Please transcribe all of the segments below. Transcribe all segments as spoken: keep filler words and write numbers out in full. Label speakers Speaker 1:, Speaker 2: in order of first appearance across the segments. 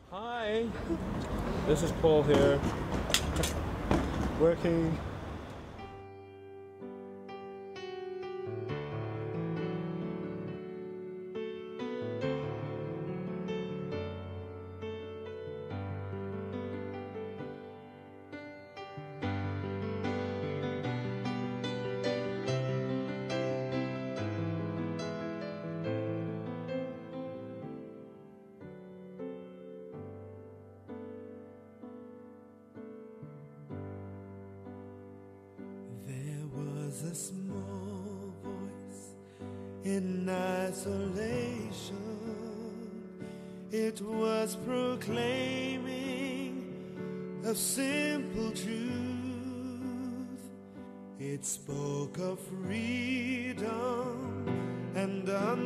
Speaker 1: Hi, this is Paul here, working.
Speaker 2: There was a small voice in isolation. It was proclaiming a simple truth. It spoke of freedom and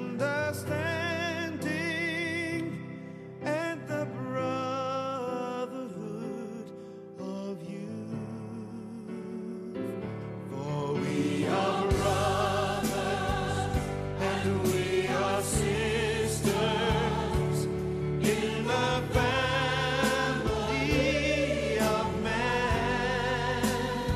Speaker 2: understanding and the brotherhood of youth. We are brothers and we are sisters in the family of man.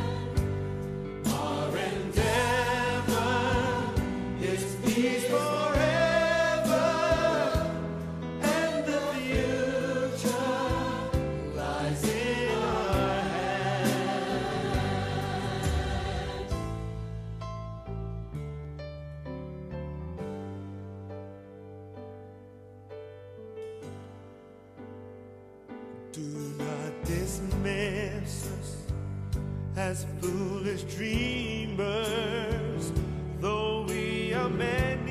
Speaker 2: Our endeavor is peace forever, and the future lies in our hands. Do not dismiss us as foolish dreamers, though we are many.